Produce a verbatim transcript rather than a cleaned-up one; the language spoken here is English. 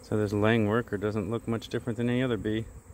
So this laying worker doesn't look much different than any other bee.